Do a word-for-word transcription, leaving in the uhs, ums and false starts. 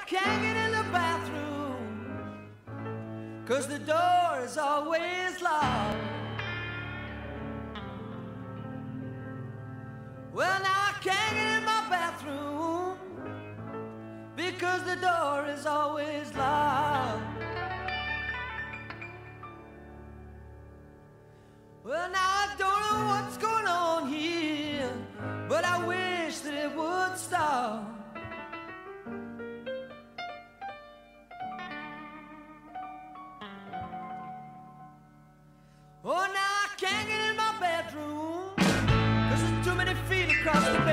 can't get in the bathroom, 'cause the door is always locked. Well, now I can't get in my bathroom, because the door is always locked. Well, now I don't know what's going on here, but I wish that it would stop. Oh, now I can't get in my bedroom, 'cause there's too many feet across the